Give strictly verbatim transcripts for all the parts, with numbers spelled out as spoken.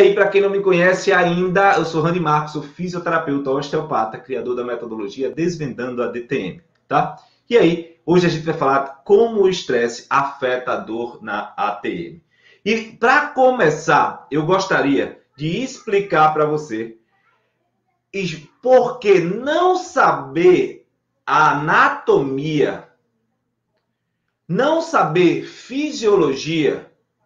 E para quem não me conhece ainda, eu sou Rani Marcos, sou fisioterapeuta osteopata, criador da metodologia Desvendando a D T M, tá? E aí, hoje a gente vai falar como o estresse afeta a dor na A T M. E para começar, eu gostaria de explicar para você por que não saber a anatomia, não saber fisiologia,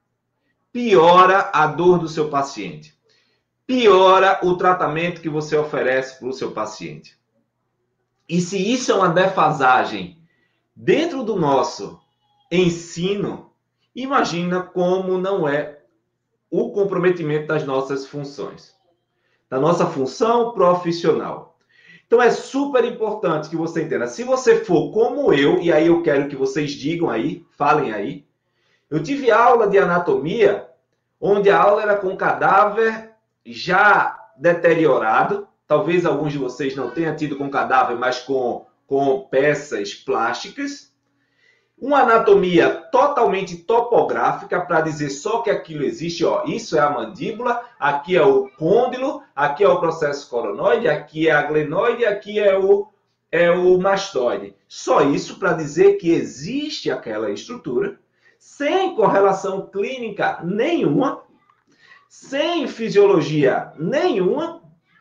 piora a dor do seu paciente. Piora o tratamento que você oferece para o seu paciente. E se isso é uma defasagem dentro do nosso ensino, imagina como não é o comprometimento das nossas funções, da nossa função profissional. Então é super importante que você entenda. Se você for como eu, e aí eu quero que vocês digam aí, falem aí, eu tive aula de anatomia, onde a aula era com cadáver já deteriorado. Talvez alguns de vocês não tenham tido com cadáver, mas com, com peças plásticas. Uma anatomia totalmente topográfica para dizer só que aquilo existe. Ó, isso é a mandíbula, aqui é o côndilo, aqui é o processo coronoide, aqui é a glenoide, aqui é o, é o mastoide. Só isso para dizer que existe aquela estrutura, sem correlação clínica nenhuma, sem fisiologia nenhuma,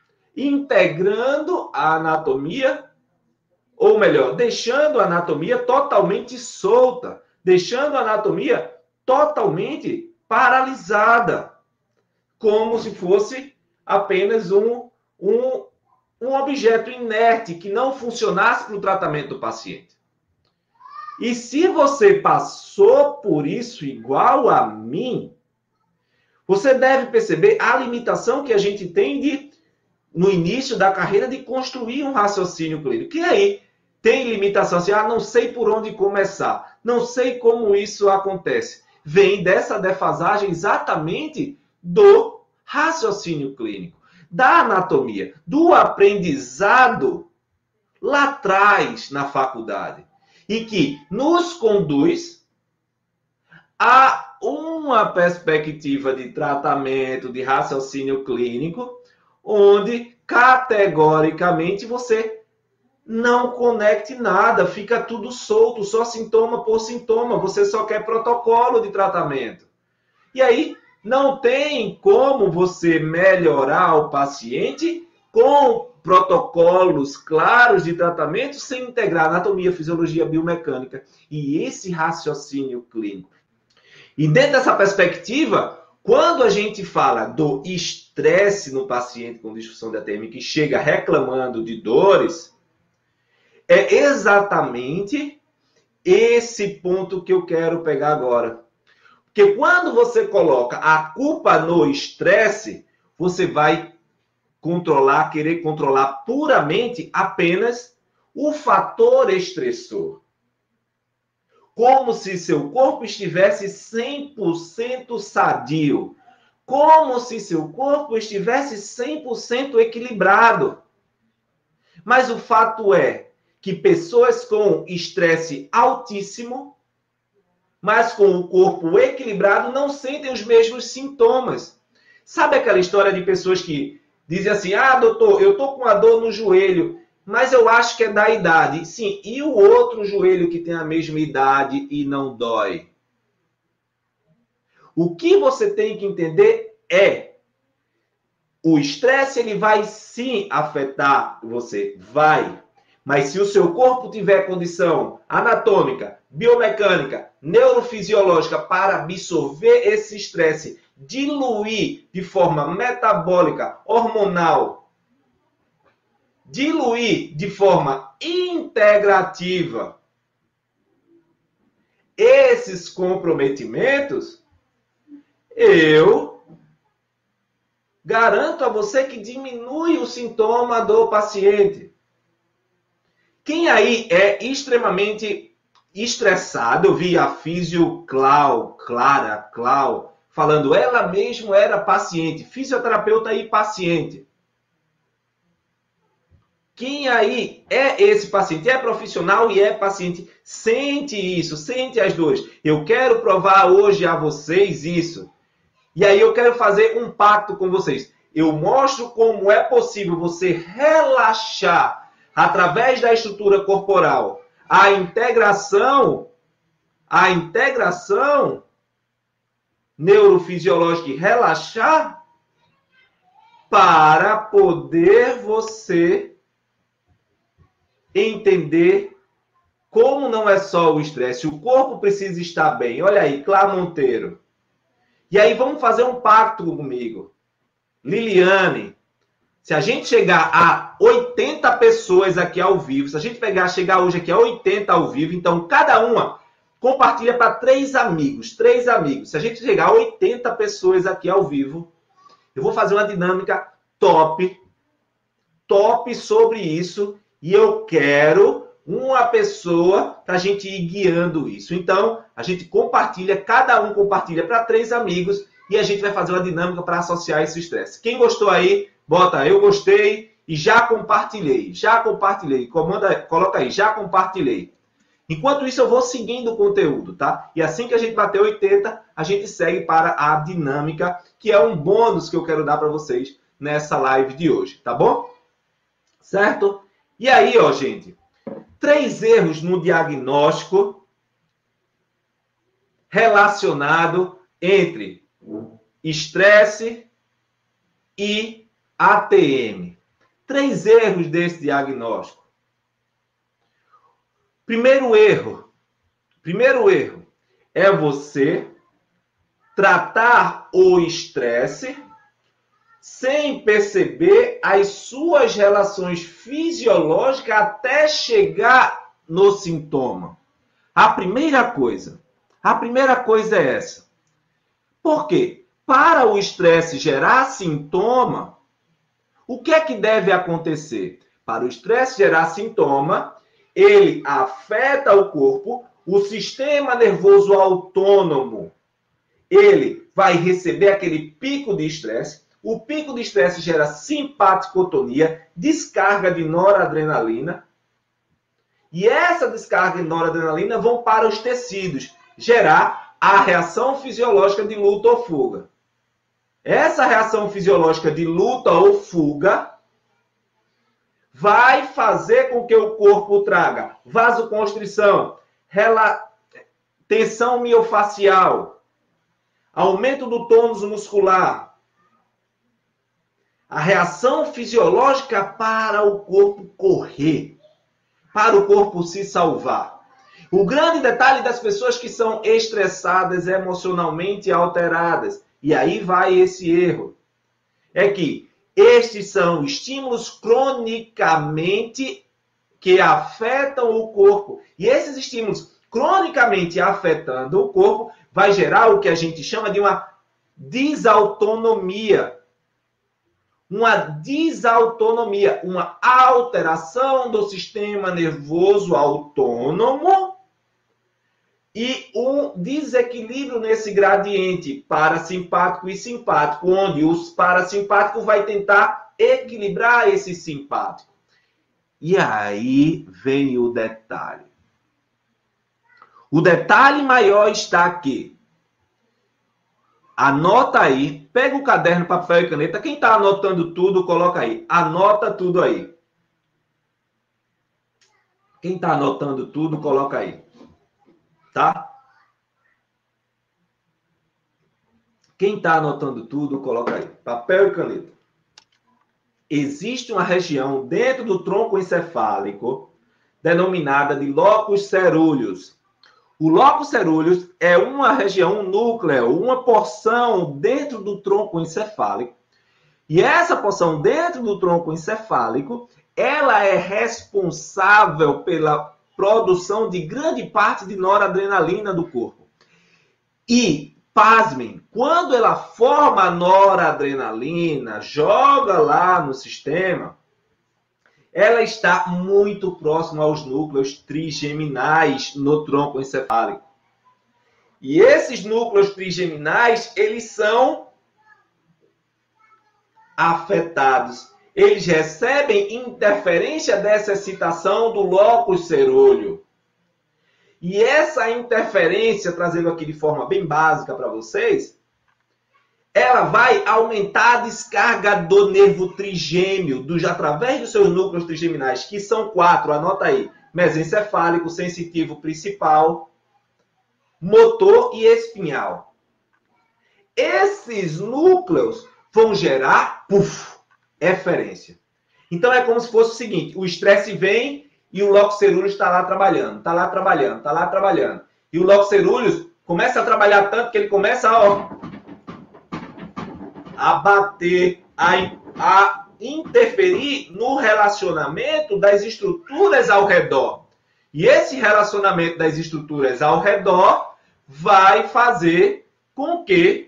integrando a anatomia, ou melhor, deixando a anatomia totalmente solta, deixando a anatomia totalmente paralisada, como se fosse apenas um, um, um objeto inerte que não funcionasse para o tratamento do paciente. E se você passou por isso igual a mim, você deve perceber a limitação que a gente tem de, no início da carreira, de construir um raciocínio clínico. Que aí tem limitação assim, ah, não sei por onde começar, não sei como isso acontece. Vem dessa defasagem exatamente do raciocínio clínico, da anatomia, do aprendizado lá atrás na faculdade. E que nos conduz a uma perspectiva de tratamento, de raciocínio clínico, onde categoricamente você não conecte nada, fica tudo solto, só sintoma por sintoma, você só quer protocolo de tratamento. E aí não tem como você melhorar o paciente com protocolos claros de tratamento sem integrar anatomia, fisiologia, biomecânica e esse raciocínio clínico. E dentro dessa perspectiva, quando a gente fala do estresse no paciente com disfunção da A T M que chega reclamando de dores, é exatamente esse ponto que eu quero pegar agora. Porque quando você coloca a culpa no estresse, você vai controlar, querer controlar puramente apenas o fator estressor. Como se seu corpo estivesse cem por cento sadio. Como se seu corpo estivesse cem por cento equilibrado. Mas o fato é que pessoas com estresse altíssimo, mas com o corpo equilibrado, não sentem os mesmos sintomas. Sabe aquela história de pessoas que dizem assim, ah, doutor, eu tô com uma dor no joelho, mas eu acho que é da idade. Sim, e o outro joelho que tem a mesma idade e não dói? O que você tem que entender é, o estresse ele vai sim afetar você, vai. Mas se o seu corpo tiver condição anatômica, biomecânica, neurofisiológica para absorver esse estresse, diluir de forma metabólica, hormonal, diluir de forma integrativa esses comprometimentos, eu garanto a você que diminui o sintoma do paciente. Quem aí é extremamente estressado, eu vi a físio Clau, Clara, Clau, falando, ela mesmo era paciente, fisioterapeuta e paciente. Quem aí é esse paciente? É profissional e é paciente. Sente isso, sente as dores. Eu quero provar hoje a vocês isso. E aí eu quero fazer um pacto com vocês. Eu mostro como é possível você relaxar através da estrutura corporal a integração, a integração neurofisiológica e relaxar para poder você entender como não é só o estresse, o corpo precisa estar bem. Olha aí, Clá Monteiro. E aí vamos fazer um pacto comigo. Liliane, se a gente chegar a oitenta pessoas aqui ao vivo, se a gente pegar, chegar hoje aqui a oitenta ao vivo, então cada uma compartilha para três amigos, três amigos. Se a gente chegar a oitenta pessoas aqui ao vivo, eu vou fazer uma dinâmica top, top sobre isso, e eu quero uma pessoa para a gente ir guiando isso. Então, a gente compartilha, cada um compartilha para três amigos, e a gente vai fazer uma dinâmica para associar esse estresse. Quem gostou aí, bota eu gostei e já compartilhei. Já compartilhei. Comanda, coloca aí, já compartilhei. Enquanto isso, eu vou seguindo o conteúdo, tá? E assim que a gente bater oitenta, a gente segue para a dinâmica, que é um bônus que eu quero dar para vocês nessa live de hoje, tá bom? Certo? E aí, ó, gente, três erros no diagnóstico relacionado entre estresse e A T M. Três erros desse diagnóstico. Primeiro erro, primeiro erro é você tratar o estresse sem perceber as suas relações fisiológicas até chegar no sintoma. A primeira coisa, a primeira coisa é essa. Por quê? Para o estresse gerar sintoma, o que é que deve acontecer? Para o estresse gerar sintoma, ele afeta o corpo, o sistema nervoso autônomo, ele vai receber aquele pico de estresse, o pico de estresse gera simpaticotonia, descarga de noradrenalina, e essa descarga de noradrenalina vão para os tecidos, gerar a reação fisiológica de luta ou fuga. Essa reação fisiológica de luta ou fuga vai fazer com que o corpo traga vasoconstrição, rela... tensão miofacial, aumento do tônus muscular. A reação fisiológica para o corpo correr, para o corpo se salvar. O grande detalhe das pessoas que são estressadas, emocionalmente alteradas, e aí vai esse erro, é que estes são estímulos cronicamente que afetam o corpo. E esses estímulos cronicamente afetando o corpo vai gerar o que a gente chama de uma desautonomia. Uma desautonomia, uma alteração do sistema nervoso autônomo e um desequilíbrio nesse gradiente parasimpático e simpático, onde o parasimpático vai tentar equilibrar esse simpático. E aí vem o detalhe. O detalhe maior está aqui. Anota aí, pega o caderno, papel e caneta. Quem está anotando tudo, coloca aí. Anota tudo aí. Quem está anotando tudo, coloca aí. Tá? Quem está anotando tudo, coloca aí. Papel e caneta. Existe uma região dentro do tronco encefálico denominada de locus cerúleus. O locus cerúleus é uma região, um núcleo, uma porção dentro do tronco encefálico. E essa porção dentro do tronco encefálico, ela é responsável pela produção de grande parte de noradrenalina do corpo. E, pasmem, quando ela forma a noradrenalina, joga lá no sistema, ela está muito próxima aos núcleos trigeminais no tronco encefálico. E esses núcleos trigeminais, eles são afetados. Eles recebem interferência dessa excitação do locus cerúleo. E essa interferência, trazendo aqui de forma bem básica para vocês, ela vai aumentar a descarga do nervo trigêmeo, dos, através dos seus núcleos trigeminais, que são quatro, anota aí: mesencefálico, sensitivo principal, motor e espinhal. Esses núcleos vão gerar, puf, eferência. Então é como se fosse o seguinte: o estresse vem e o locus coeruleus está lá trabalhando, está lá trabalhando, está lá trabalhando. E o locus coeruleus começa a trabalhar tanto que ele começa a, ó, a bater, a, a interferir no relacionamento das estruturas ao redor. E esse relacionamento das estruturas ao redor vai fazer com que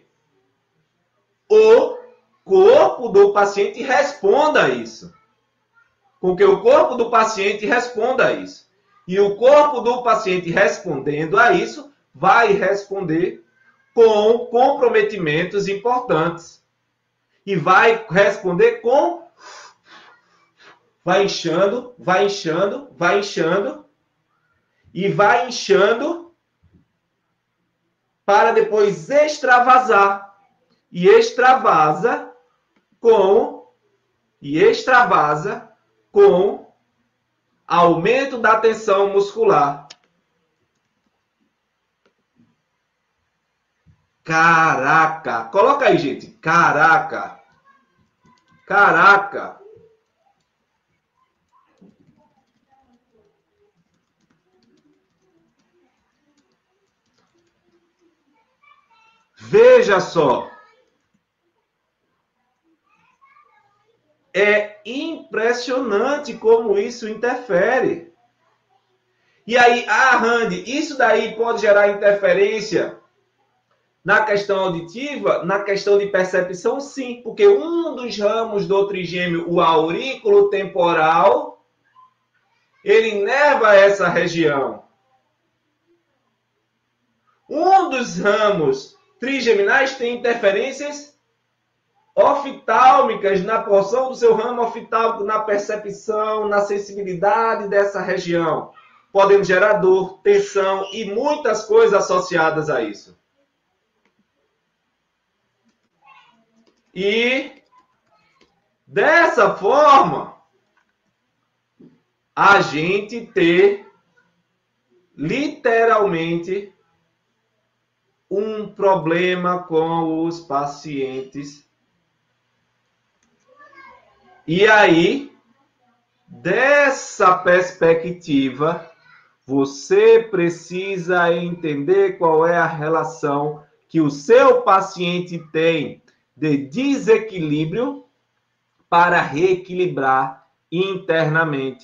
o corpo do paciente responda a isso. Com que o corpo do paciente responda a isso. E o corpo do paciente respondendo a isso vai responder com comprometimentos importantes. E vai responder com... Vai inchando, vai inchando, vai inchando. E vai inchando para depois extravasar. E extravasa com... E extravasa com aumento da tensão muscular. Caraca! Coloca aí, gente. Caraca! Caraca! Veja só. É impressionante como isso interfere. E aí, ah, Randy, isso daí pode gerar interferência na questão auditiva? Na questão de percepção, sim. Porque um dos ramos do trigêmeo, o aurículo temporal, ele inerva essa região. Um dos ramos trigeminais tem interferências oftálmicas na porção do seu ramo oftálmico, na percepção, na sensibilidade dessa região, podendo gerar dor, tensão e muitas coisas associadas a isso. E dessa forma, a gente ter literalmente um problema com os pacientes. E aí, dessa perspectiva, você precisa entender qual é a relação que o seu paciente tem de desequilíbrio para reequilibrar internamente.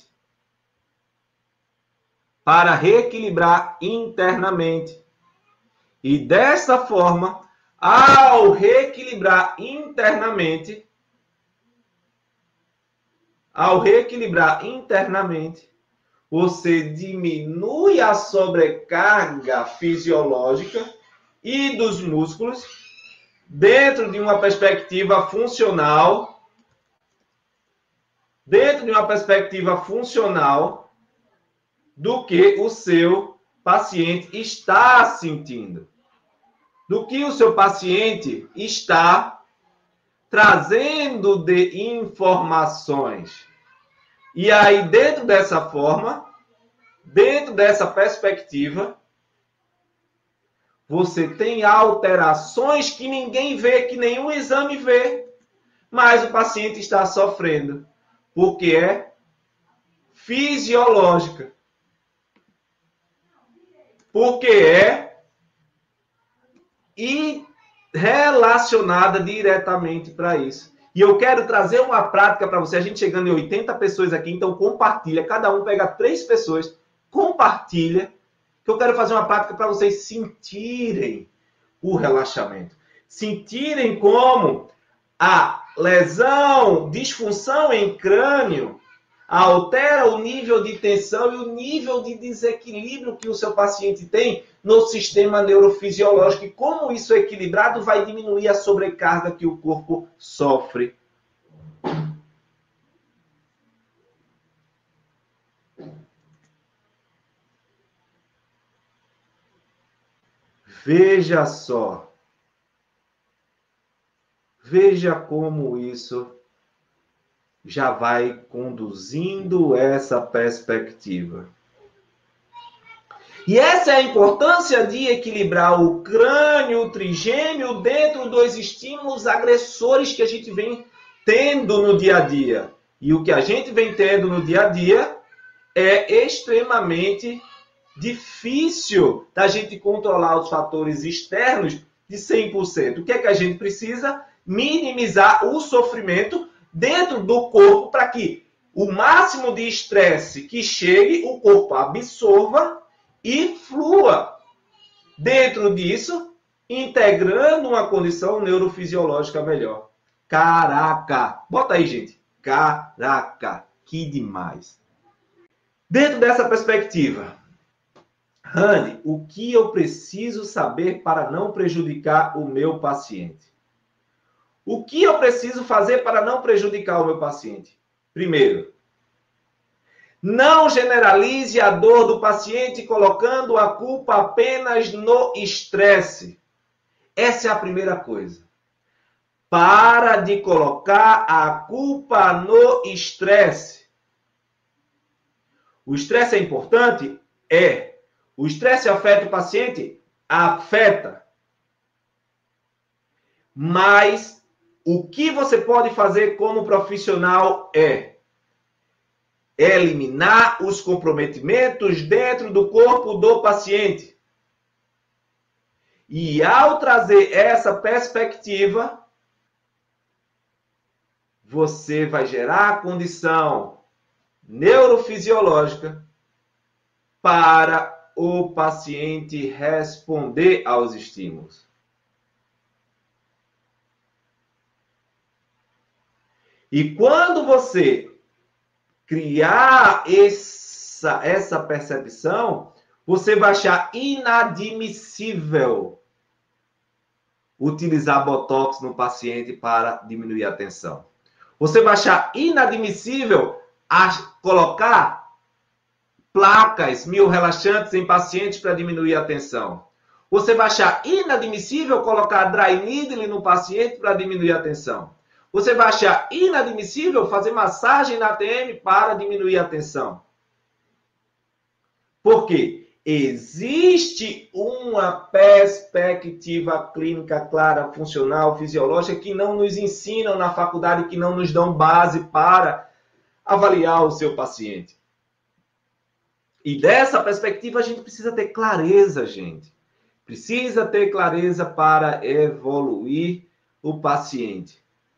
Para reequilibrar internamente. E dessa forma, ao reequilibrar internamente, Ao reequilibrar internamente, você diminui a sobrecarga fisiológica e dos músculos dentro de uma perspectiva funcional, dentro de uma perspectiva funcional do que o seu paciente está sentindo, do que o seu paciente está trazendo de informações. E aí, dentro dessa forma, dentro dessa perspectiva, você tem alterações que ninguém vê, que nenhum exame vê, mas o paciente está sofrendo, porque é fisiológica. Porque é e relacionada diretamente para isso. E eu quero trazer uma prática para você. A gente chegando em oitenta pessoas aqui, então compartilha. Cada um pega três pessoas, compartilha. Que eu quero fazer uma prática para vocês sentirem o relaxamento. Sentirem como a lesão, disfunção em crânio, altera o nível de tensão e o nível de desequilíbrio que o seu paciente tem no sistema neurofisiológico. E como isso é equilibrado vai diminuir a sobrecarga que o corpo sofre. Veja só. Veja como isso já vai conduzindo essa perspectiva. E essa é a importância de equilibrar o crânio trigêmeo dentro dos estímulos agressores que a gente vem tendo no dia a dia. E o que a gente vem tendo no dia a dia é extremamente difícil da gente controlar os fatores externos de cem por cento. O que é que a gente precisa? Minimizar o sofrimento dentro do corpo para que o máximo de estresse que chegue, o corpo absorva e flua dentro disso, integrando uma condição neurofisiológica melhor. Caraca! Bota aí, gente. Caraca! Que demais! Dentro dessa perspectiva, Rani, o que eu preciso saber para não prejudicar o meu paciente? O que eu preciso fazer para não prejudicar o meu paciente? Primeiro, não generalize a dor do paciente colocando a culpa apenas no estresse. Essa é a primeira coisa. Para de colocar a culpa no estresse. O estresse é importante? É. O estresse afeta o paciente? Afeta. Mas o que você pode fazer como profissional é eliminar os comprometimentos dentro do corpo do paciente. E ao trazer essa perspectiva, você vai gerar a condição neurofisiológica para o paciente responder aos estímulos. E quando você criar essa, essa percepção, você vai achar inadmissível utilizar botox no paciente para diminuir a tensão. Você vai achar inadmissível a colocar placas mio-relaxantes em pacientes para diminuir a tensão. Você vai achar inadmissível colocar dry needling no paciente para diminuir a tensão. Você vai achar inadmissível fazer massagem na T M para diminuir a tensão. Por quê? Existe uma perspectiva clínica clara, funcional, fisiológica que não nos ensinam na faculdade, que não nos dão base para avaliar o seu paciente. E dessa perspectiva a gente precisa ter clareza, gente. Precisa ter clareza para evoluir o paciente.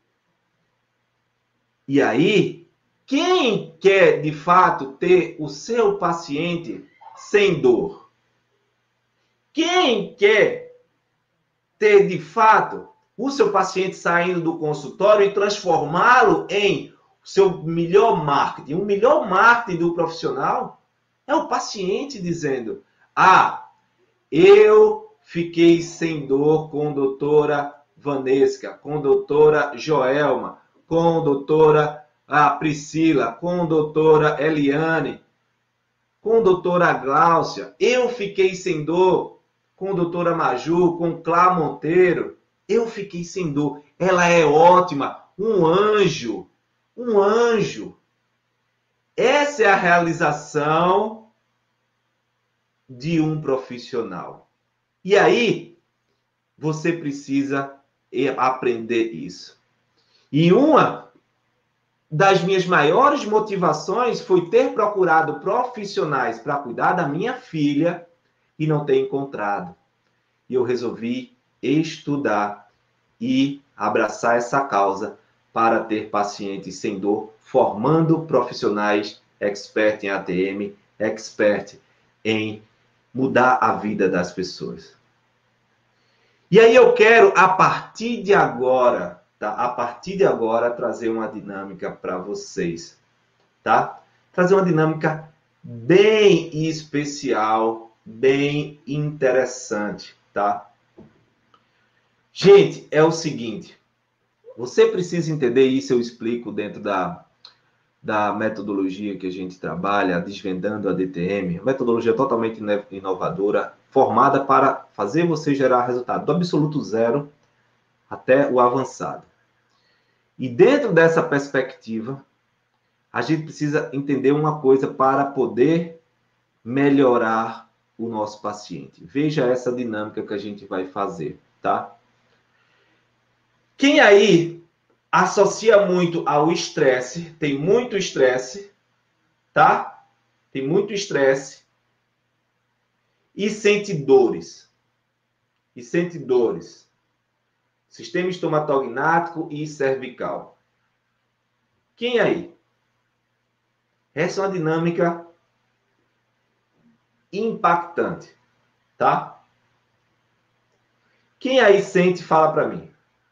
E aí, quem quer de fato ter o seu paciente sem dor? Quem quer ter de fato o seu paciente saindo do consultório e transformá-lo em seu melhor marketing? O melhor marketing do profissional é o paciente dizendo: ah, eu fiquei sem dor com a doutora Vanesca, com a doutora Joelma, com a doutora ah, Priscila, com a doutora Eliane, com a doutora Gláucia. Eu fiquei sem dor com a doutora Maju, com Clá Monteiro. Eu fiquei sem dor. Ela é ótima, um anjo, um anjo. Essa é a realização de um profissional. E aí, você precisa aprender isso. E uma das minhas maiores motivações foi ter procurado profissionais para cuidar da minha filha e não ter encontrado. E eu resolvi estudar e abraçar essa causa para ter pacientes sem dor, formando profissionais expert em A T M, expert em mudar a vida das pessoas. E aí eu quero, a partir de agora, tá? A partir de agora, trazer uma dinâmica para vocês, tá? Trazer uma dinâmica bem especial, bem interessante, tá? Gente, é o seguinte, você precisa entender isso, eu explico dentro da, da metodologia que a gente trabalha, Desvendando a D T M, metodologia totalmente inovadora, formada para fazer você gerar resultado do absoluto zero até o avançado. E dentro dessa perspectiva, a gente precisa entender uma coisa para poder melhorar o nosso paciente. Veja essa dinâmica que a gente vai fazer, tá? Quem aí associa muito ao estresse, tem muito estresse, tá? Tem muito estresse e sente dores. E sente dores. Sistema estomatognático e cervical. Quem aí? Essa é uma dinâmica impactante, tá? Quem aí sente, fala para mim.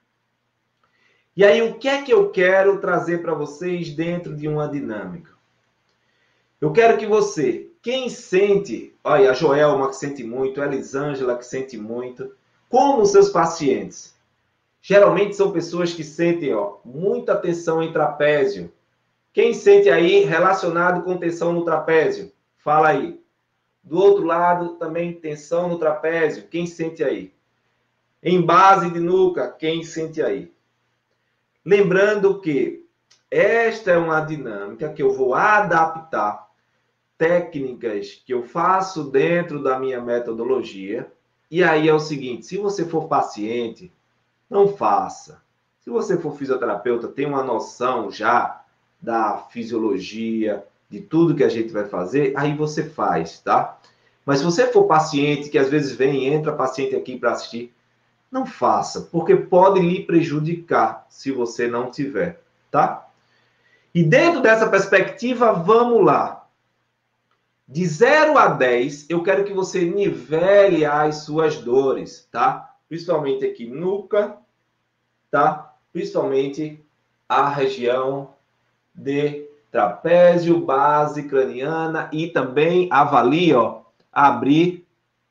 E aí, o que é que eu quero trazer para vocês dentro de uma dinâmica? Eu quero que você, quem sente, olha, a Joelma que sente muito, a Elisângela que sente muito, como os seus pacientes, geralmente são pessoas que sentem, ó, muita tensão em trapézio. Quem sente aí relacionado com tensão no trapézio? Fala aí. Do outro lado, também tensão no trapézio. Quem sente aí? Em base de nuca, quem sente aí? Lembrando que esta é uma dinâmica que eu vou adaptar técnicas que eu faço dentro da minha metodologia. E aí é o seguinte, se você for paciente, não faça. Se você for fisioterapeuta, tem uma noção já da fisiologia, de tudo que a gente vai fazer, aí você faz, tá? Mas se você for paciente, que às vezes vem e entra paciente aqui para assistir, não faça, porque pode lhe prejudicar se você não tiver, tá? E dentro dessa perspectiva, vamos lá. De zero a dez, eu quero que você nivele as suas dores, tá? Principalmente aqui nuca, tá? Principalmente a região de trapézio, base craniana e também avalie, ó, abrir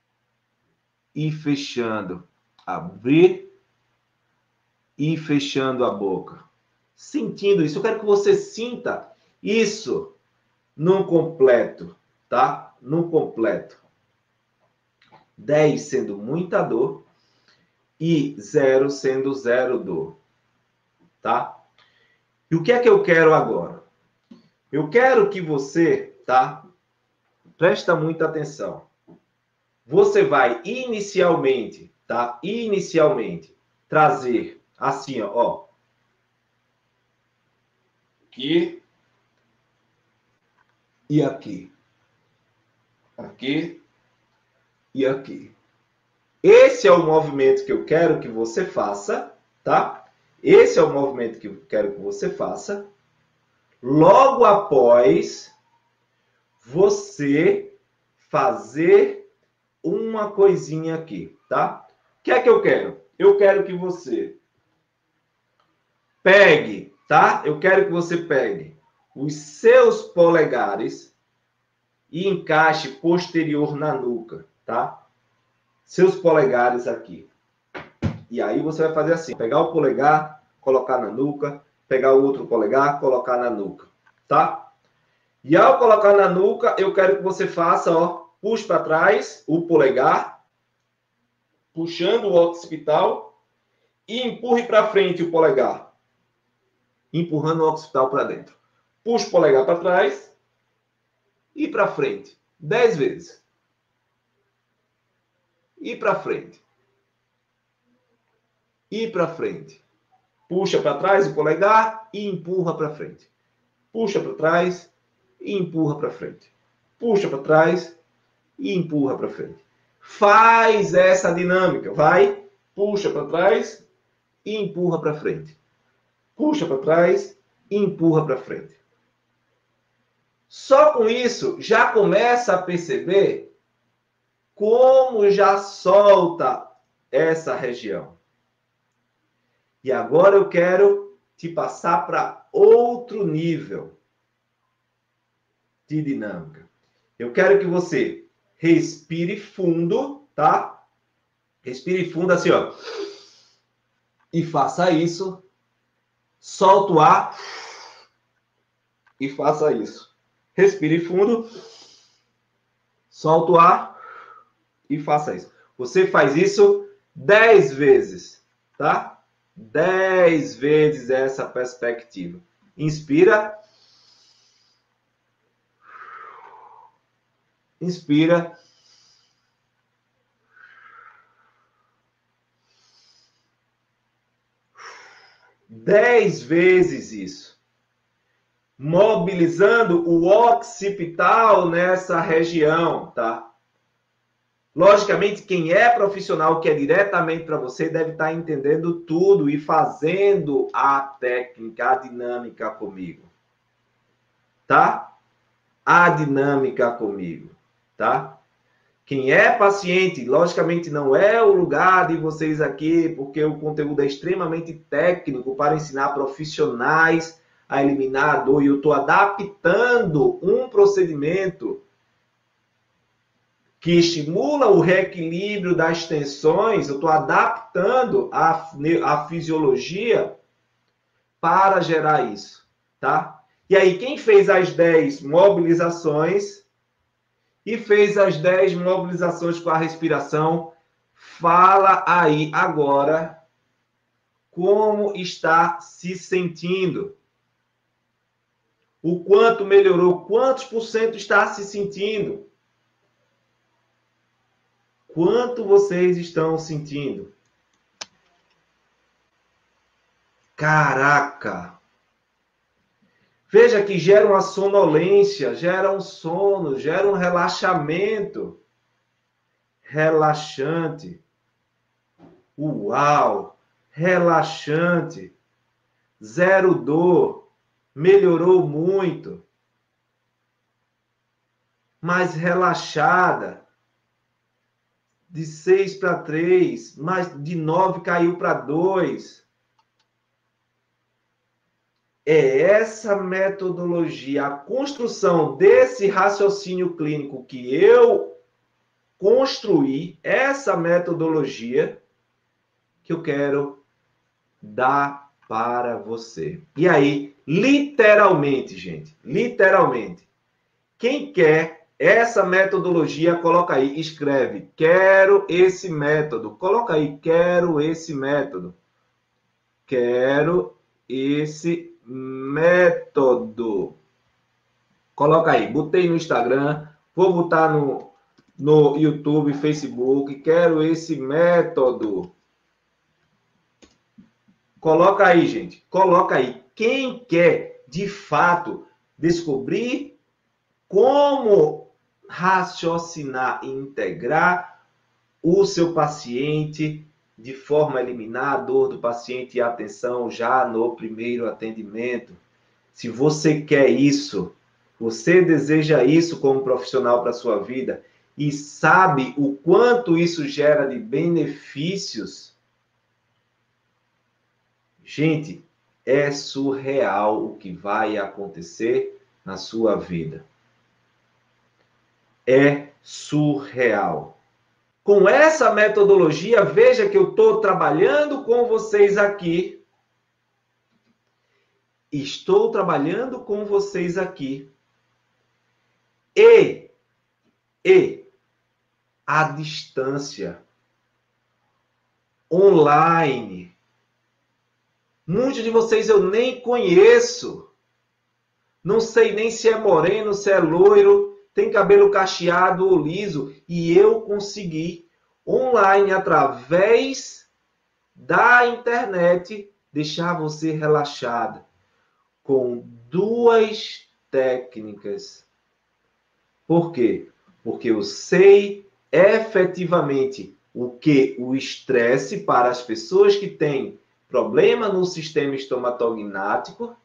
e fechando. Abrir e fechando a boca. Sentindo isso, eu quero que você sinta isso no completo, tá? No completo. dez sendo muita dor e zero sendo zero dor, tá? E o que é que eu quero agora? Eu quero que você, tá? Presta muita atenção. Você vai inicialmente, tá? Inicialmente trazer assim, ó, aqui e aqui. Aqui e aqui. Esse é o movimento que eu quero que você faça, tá? Esse é o movimento que eu quero que você faça. Logo após você fazer uma coisinha aqui, tá? O que é que eu quero? Eu quero que você pegue, tá? Eu quero que você pegue os seus polegares e encaixe posterior na nuca, tá? Seus polegares aqui. E aí você vai fazer assim, pegar o polegar, colocar na nuca, pegar o outro polegar, colocar na nuca, tá? E ao colocar na nuca, eu quero que você faça, ó, puxe para trás o polegar, puxando o occipital e empurre para frente o polegar, empurrando o occipital para dentro. Puxa o polegar para trás e para frente, dez vezes. E para frente. E para frente. Puxa para trás o polegar e empurra para frente. Puxa para trás e empurra para frente. Puxa para trás e empurra para frente. Faz essa dinâmica, vai, puxa para trás e empurra para frente. Puxa para trás e empurra para frente. Só com isso já começa a perceber como já solta essa região. E agora eu quero te passar para outro nível de dinâmica. Eu quero que você respire fundo, tá? Respire fundo assim, ó. E faça isso. Solta o ar. E faça isso. Respire fundo. Solta o ar. E faça isso. Você faz isso dez vezes, tá? Dez vezes essa perspectiva. Inspira. Inspira. Dez vezes isso. Mobilizando o occipital nessa região, tá? Logicamente, quem é profissional, que é diretamente para você, deve estar entendendo tudo e fazendo a técnica, a dinâmica comigo. Tá? A dinâmica comigo. Tá? Quem é paciente, logicamente não é o lugar de vocês aqui, porque o conteúdo é extremamente técnico para ensinar profissionais a eliminar a dor. E eu estou adaptando um procedimento que estimula o reequilíbrio das tensões, eu estou adaptando a, a fisiologia para gerar isso, tá? E aí, quem fez as dez mobilizações e fez as dez mobilizações com a respiração, fala aí agora como está se sentindo. O quanto melhorou, quantos por cento está se sentindo? Quanto vocês estão sentindo? Caraca! Veja que gera uma sonolência, gera um sono, gera um relaxamento. Relaxante. Uau! Relaxante. Zero dor. Melhorou muito. Mais relaxada. De seis para três, mas de nove caiu para dois. É essa metodologia, a construção desse raciocínio clínico que eu construí, essa metodologia que eu quero dar para você. E aí, literalmente, gente, literalmente, quem quer essa metodologia, coloca aí, escreve, quero esse método. Coloca aí, quero esse método. Quero esse método. Coloca aí, botei no Instagram, vou botar no, no YouTube, Facebook, quero esse método. Coloca aí, gente, coloca aí. Quem quer, de fato, descobrir como raciocinar e integrar o seu paciente de forma a eliminar a dor do paciente e a atenção já no primeiro atendimento. Se você quer isso, você deseja isso como profissional para a sua vida e sabe o quanto isso gera de benefícios, gente, é surreal o que vai acontecer na sua vida. É surreal. Com essa metodologia, veja que eu estou trabalhando com vocês aqui. Estou trabalhando com vocês aqui. E, e, à distância, online. Muitos de vocês eu nem conheço. Não sei nem se é moreno, se é loiro, tem cabelo cacheado ou liso, e eu consegui, online, através da internet, deixar você relaxado com duas técnicas. Por quê? Porque eu sei efetivamente o que o estresse para as pessoas que têm problema no sistema estomatognático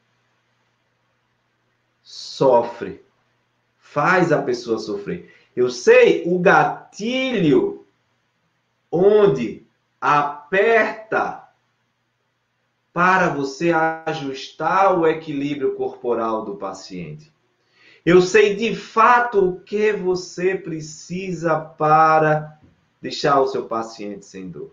sofre. Faz a pessoa sofrer. Eu sei o gatilho onde aperta para você ajustar o equilíbrio corporal do paciente. Eu sei de fato o que você precisa para deixar o seu paciente sem dor.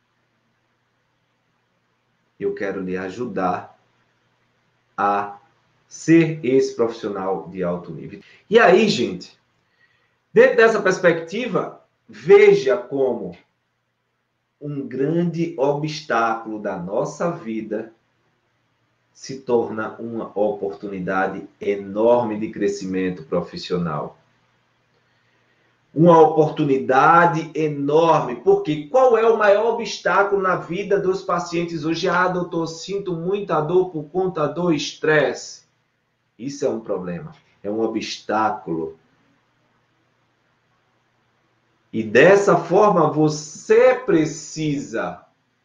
Eu quero lhe ajudar a ser esse profissional de alto nível. E aí, gente, dentro dessa perspectiva, veja como um grande obstáculo da nossa vida se torna uma oportunidade enorme de crescimento profissional. Uma oportunidade enorme, porque qual é o maior obstáculo na vida dos pacientes hoje? Ah, doutor, sinto muita dor por conta do estresse. Isso é um problema, é um obstáculo. E dessa forma você precisa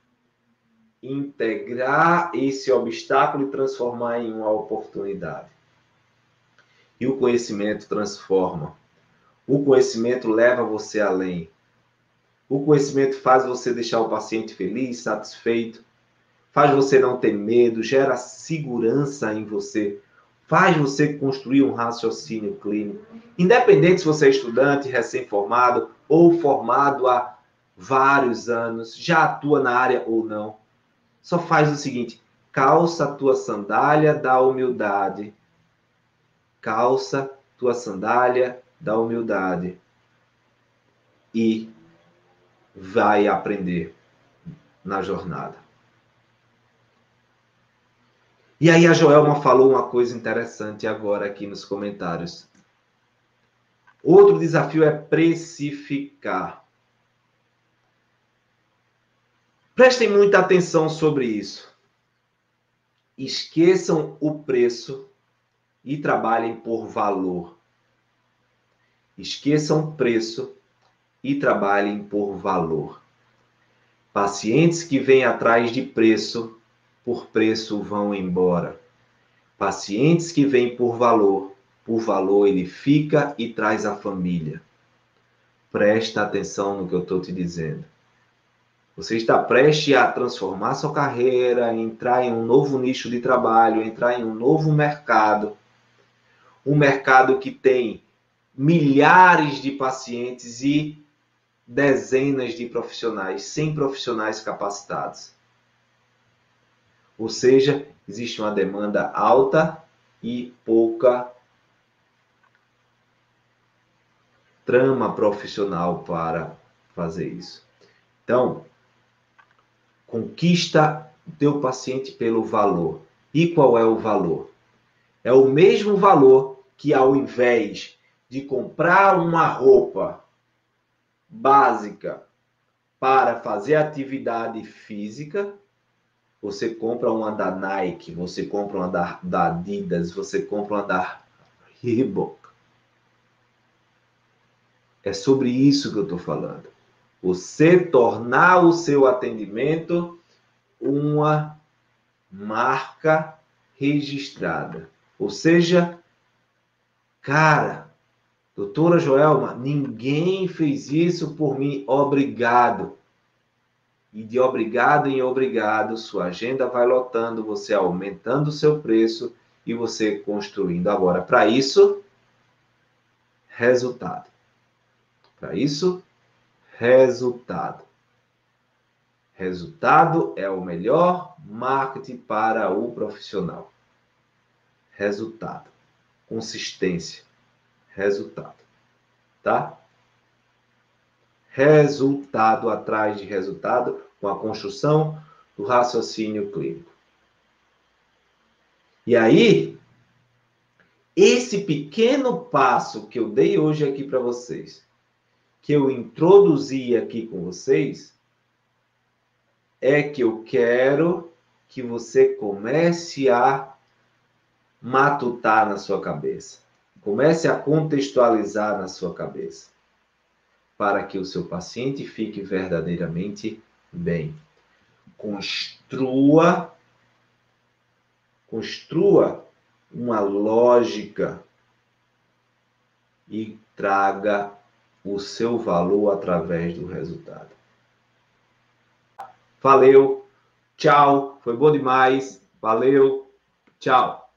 integrar esse obstáculo e transformar em uma oportunidade. E o conhecimento transforma. O conhecimento leva você além. O conhecimento faz você deixar o paciente feliz, satisfeito, faz você não ter medo, gera segurança em você, faz você construir um raciocínio clínico. Independente se você é estudante, recém-formado ou formado há vários anos, já atua na área ou não, só faz o seguinte: calça a tua sandália da humildade. Calça tua sandália da humildade e vai aprender na jornada. E aí a Joelma falou uma coisa interessante agora aqui nos comentários. Outro desafio é precificar. Prestem muita atenção sobre isso. Esqueçam o preço e trabalhem por valor. Esqueçam o preço e trabalhem por valor. Pacientes que vêm atrás de preço, por preço vão embora. Pacientes que vêm por valor, por valor ele fica e traz a família. Presta atenção no que eu estou te dizendo. Você está prestes a transformar sua carreira, entrar em um novo nicho de trabalho, entrar em um novo mercado. Um mercado que tem milhares de pacientes e dezenas de profissionais, cem profissionais capacitados. Ou seja, existe uma demanda alta e pouca trama profissional para fazer isso. Então, conquista o teu paciente pelo valor. E qual é o valor? É o mesmo valor que, ao invés de comprar uma roupa básica para fazer atividade física, você compra uma da Nike, você compra uma da, da Adidas, você compra uma da Reebok. É sobre isso que eu estou falando. Você tornar o seu atendimento uma marca registrada. Ou seja, cara, doutora Joelma, ninguém fez isso por mim, obrigado. E de obrigado em obrigado, sua agenda vai lotando, você aumentando o seu preço e você construindo. Agora, para isso, resultado. Para isso, resultado. Resultado é o melhor marketing para o profissional. Resultado. Consistência. Resultado. Tá? Resultado atrás de resultado com a construção do raciocínio clínico. E aí, esse pequeno passo que eu dei hoje aqui para vocês, que eu introduzi aqui com vocês, é que eu quero que você comece a matutar na sua cabeça. Comece a contextualizar na sua cabeça, para que o seu paciente fique verdadeiramente bem. Construa, construa uma lógica e traga o seu valor através do resultado. Valeu, tchau, foi bom demais, valeu, tchau.